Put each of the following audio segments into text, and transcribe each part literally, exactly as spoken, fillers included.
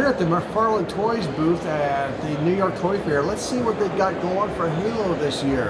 We're at the McFarlane Toys booth at the New York Toy Fair. Let's see what they've got going for Halo this year.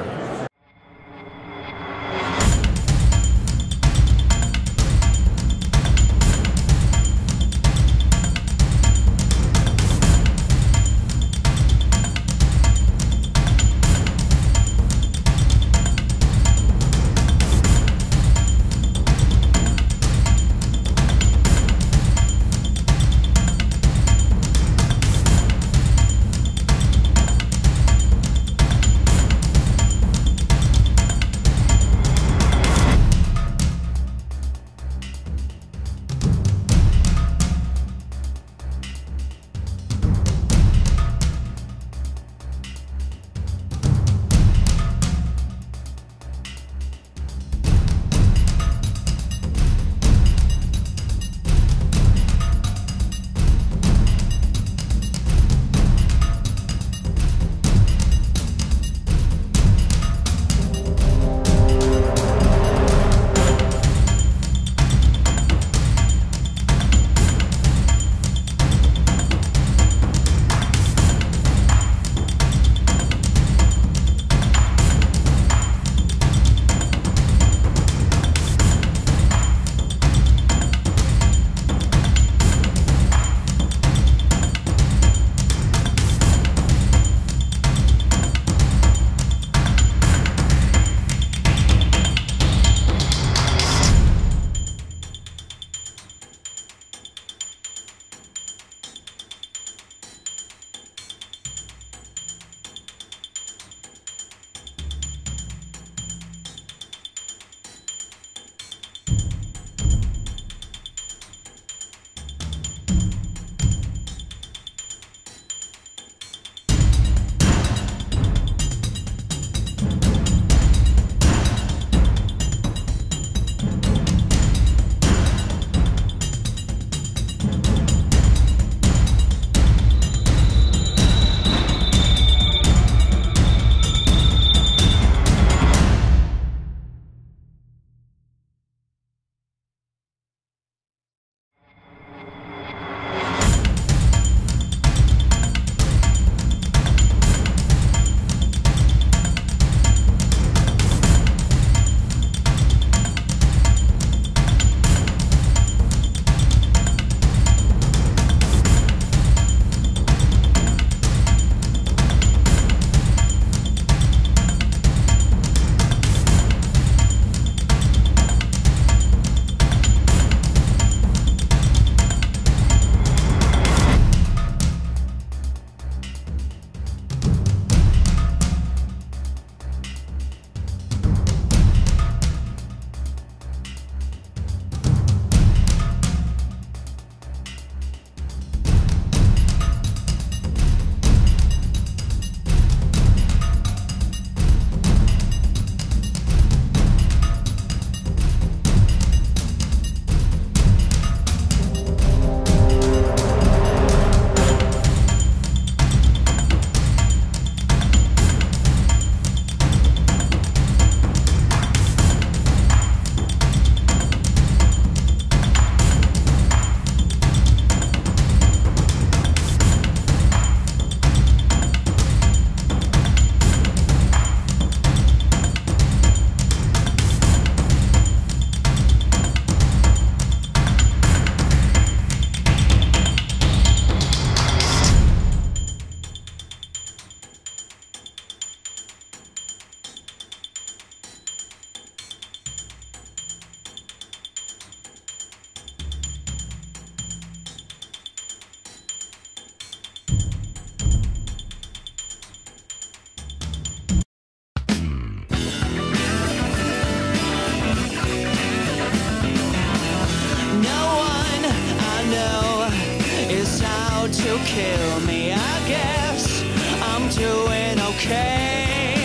to kill me. I guess I'm doing okay.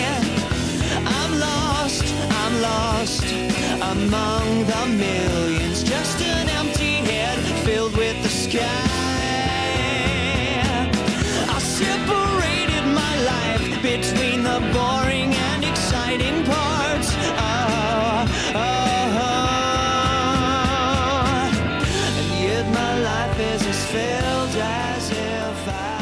I'm lost, I'm lost among the millions. Just an empty head filled with the sky. I separated my life between the boring and exciting parts. Oh, oh, oh. And yet my life is as filled as if I